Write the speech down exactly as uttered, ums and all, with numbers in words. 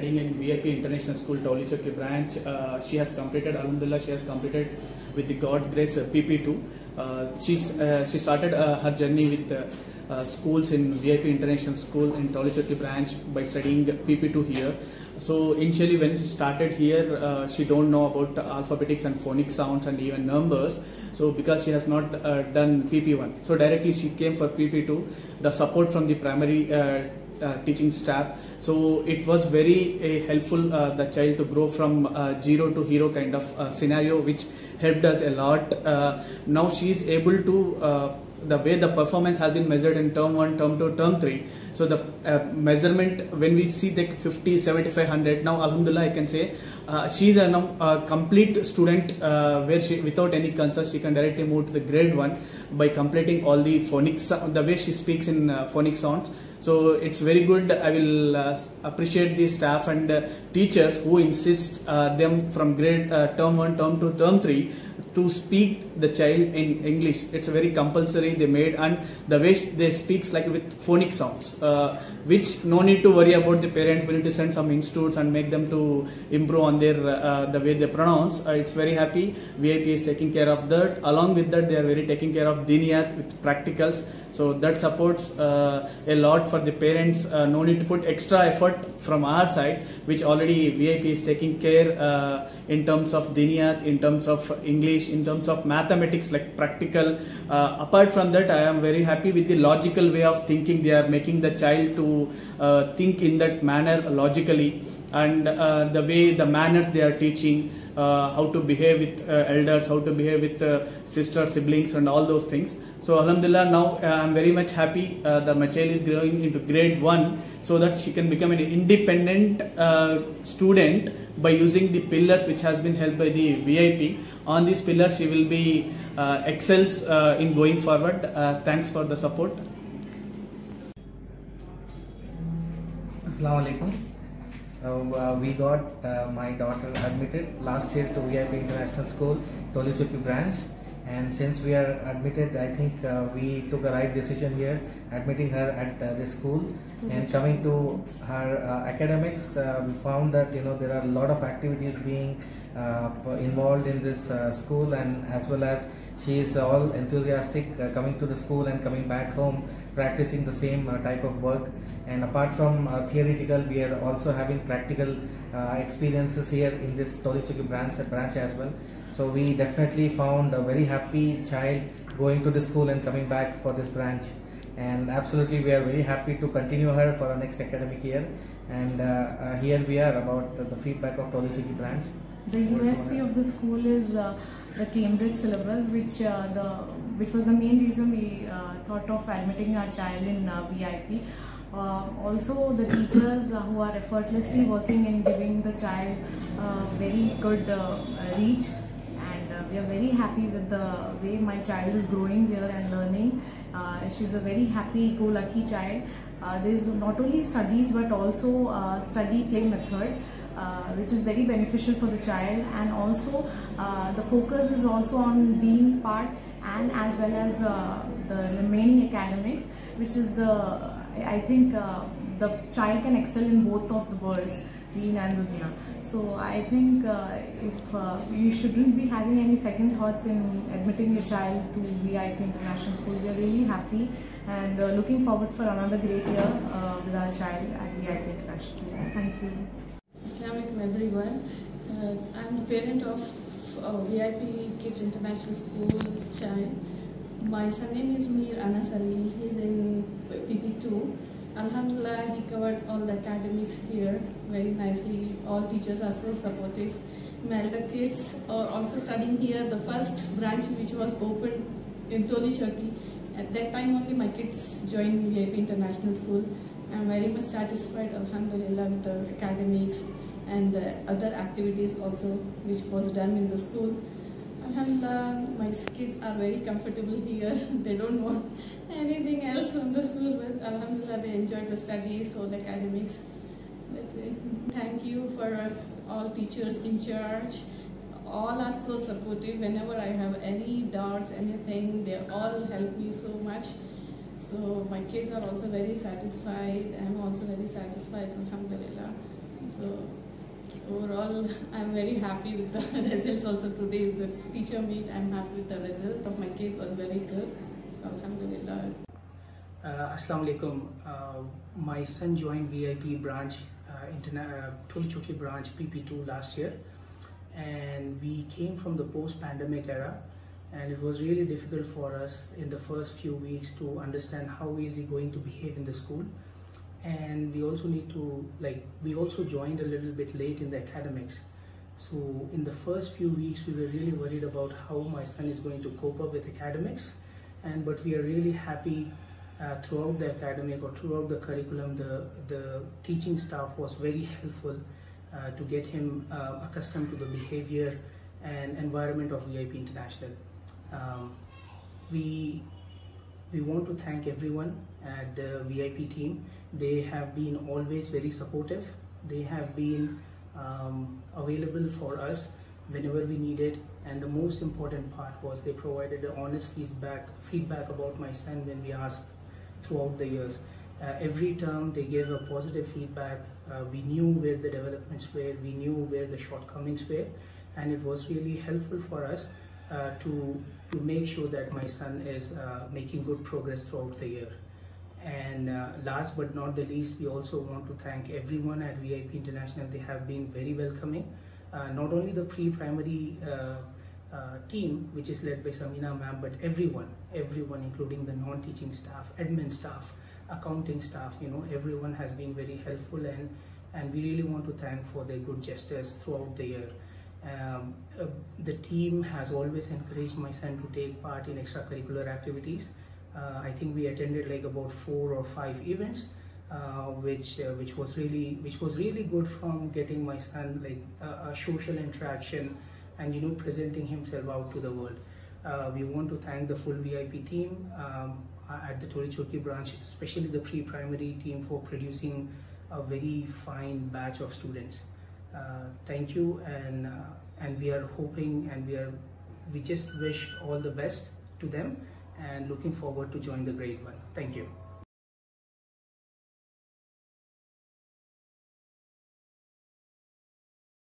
studying in V I P International School, Tolichoki branch. Uh, she has completed, alhamdulillah, she has completed with the God grace uh, P P two. Uh, she's, uh, she started uh, her journey with uh, uh, schools in V I P International School in Tolichoki branch by studying P P two here. So initially when she started here, uh, she don't know about alphabetics and phonic sounds and even numbers. So because she has not uh, done P P one, so directly she came for P P two. The support from the primary uh, uh, teaching staff. So it was very uh, helpful uh, the child to grow from uh, zero to hero kind of uh, scenario, which helped us a lot. Uh, now she is able to. Uh, the way the performance has been measured in term one, term two, term three. So the uh, measurement, when we see the fifty, seventy-five, one hundred, now alhamdulillah I can say uh, she is a now a complete student uh, where she, without any concern, she can directly move to the grade one by completing all the phonics, the way she speaks in uh, phonic sounds. So it's very good. I will uh, appreciate the staff and uh, teachers who insist uh, them from grade uh, term one, term two, term three to speak the child in English. It's very compulsory they made, and the way they speak like with phonic sounds, uh, which no need to worry about the parents. We need to send some institutes and make them to improve on their uh, the way they pronounce. Uh, it's very happy. V I P is taking care of that. Along with that, they are very taking care of diniyat with practicals. So that supports uh, a lot for the parents. Uh, no need to put extra effort from our side, which already V I P is taking care uh, in terms of diniyat, in terms of English, in terms of mathematics, like practical. Uh, apart from that, I am very happy with the logical way of thinking. They are making the child to uh, think in that manner logically, and uh, the way the manners they are teaching, uh, how to behave with uh, elders, how to behave with uh, sisters, siblings, and all those things. So alhamdulillah, now uh, I am very much happy uh, that my child is growing into grade one, so that she can become an independent uh, student by using the pillars which has been held by the V I P. On these pillars she will be uh, excels uh, in going forward. Uh, thanks for the support. Assalamu alaikum. So uh, we got uh, my daughter admitted last year to V I P International School, Tolichoki branch. And since we are admitted, I think uh, we took a right decision here, admitting her at uh, this school. Mm-hmm. And coming to her uh, academics, uh, we found that you know there are a lot of activities being uh, involved in this uh, school, and as well as she is all enthusiastic uh, coming to the school and coming back home, practicing the same uh, type of work. And apart from uh, theoretical, we are also having practical uh, experiences here in this Tolichoki branch, branch as well. So we definitely found a very happy child going to the school and coming back for this branch. And absolutely we are very happy to continue her for the next academic year. And uh, uh, here we are about the, the feedback of Tolichoki branch. The U S P of the school is uh, the Cambridge syllabus, which uh, the which was the main reason we uh, thought of admitting our child in uh, V I P. Uh, also the teachers uh, who are effortlessly working in giving the child uh, very good uh, reach, and uh, we are very happy with the way my child is growing here and learning. Uh, she's a very happy go lucky child. Uh, there is not only studies but also uh, study play method, uh, which is very beneficial for the child, and also uh, the focus is also on deen part and as well as uh, the remaining academics, which is the I think uh, the child can excel in both of the worlds, deen and dunya. So I think uh, if uh, you shouldn't be having any second thoughts in admitting your child to V I P International School. We are really happy and uh, looking forward for another great year uh, with our child at V I P International School. Thank you. Assalamu alaikum everyone. Uh, I'm the parent of uh, V I P Kids International School child. My son name is Mir Anas Ali. He's in P P two. Alhamdulillah, he covered all the academics here very nicely. All teachers are so supportive. My elder kids are also studying here. The first branch which was opened in Tolichoki, at that time only my kids joined V I P International School. I'm very much satisfied, alhamdulillah, with the academics and the other activities also which was done in the school. Alhamdulillah, my kids are very comfortable here. They don't want anything else from the school, but alhamdulillah, they enjoy the studies or the academics. That's it. Thank you for all teachers in charge. All are so supportive. Whenever I have any doubts, anything, they all help me so much. So my kids are also very satisfied. I'm also very satisfied, alhamdulillah. So overall, I'm very happy with the results. Also today is the teacher meet. I'm happy with the result of my kid, was very good. So alhamdulillah. Uh, Assalamu alaikum. Uh, my son joined V I P branch, uh, interna- uh, Tolichoki branch P P two last year, and we came from the post-pandemic era, and it was really difficult for us in the first few weeks to understand how is he going to behave in the school. And we also need to, like, we also joined a little bit late in the academics. So in the first few weeks, we were really worried about how my son is going to cope up with academics. And but we are really happy uh, throughout the academic or throughout the curriculum, the, the teaching staff was very helpful uh, to get him uh, accustomed to the behavior and environment of V I P International. Um, we we want to thank everyone at the V I P team. They have been always very supportive. They have been um, available for us whenever we needed, and the most important part was they provided the honest feedback feedback about my son when we asked throughout the years. Uh, every term they gave a positive feedback. Uh, we knew where the developments were, we knew where the shortcomings were, and it was really helpful for us uh, to to make sure that my son is uh, making good progress throughout the year. And uh, last but not the least, we also want to thank everyone at V I P International. They have been very welcoming. Uh, not only the pre-primary uh, uh, team, which is led by Samina ma'am, but everyone, everyone, including the non-teaching staff, admin staff, accounting staff, you know, everyone has been very helpful, and, and we really want to thank for their good gestures throughout the year. Um, uh, the team has always encouraged my son to take part in extracurricular activities. Uh, I think we attended like about four or five events, uh, which uh, which was really which was really good from getting my son like uh, a social interaction and you know presenting himself out to the world. Uh, we want to thank the full V I P team um, at the Tolichoki branch, especially the pre-primary team, for producing a very fine batch of students. Uh, thank you, and uh, and we are hoping and we are we just wish all the best to them, and looking forward to join the grade one. Thank you.